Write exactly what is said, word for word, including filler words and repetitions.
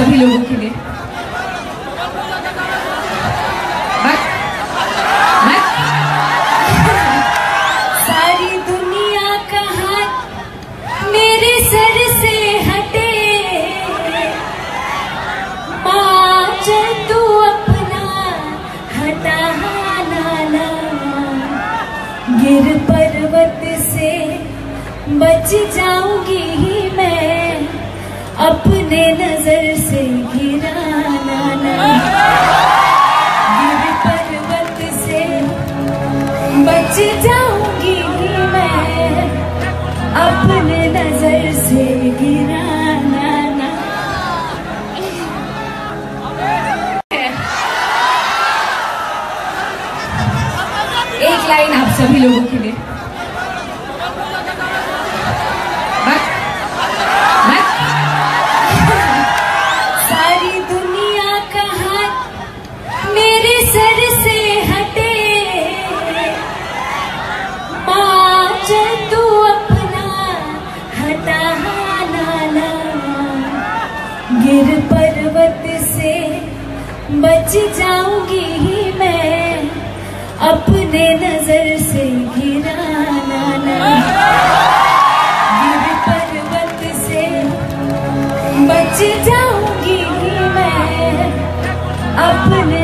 सभी लोगों के लिए। सारी दुनिया का हाथ मेरे सर से हटे, माँ तू अपना हटा ना, गिर पर्वत से बच जाऊंगी मैं, अपने नजर से गिराना ना, गिर पर्वत से बच जाऊंगी मैं, अपने नजर से गिराना ना। एक लाइन आप सभी लोगों के लिए। सारी दुनिया का हाथ मेरे सर से हटे, माँ तू अपना हटा ना, गिर पर्वत से बच जाऊंगी मैं, अपने नजर से गिराना ना, गिर पर्वत से बच जाऊंगी मैं, अपने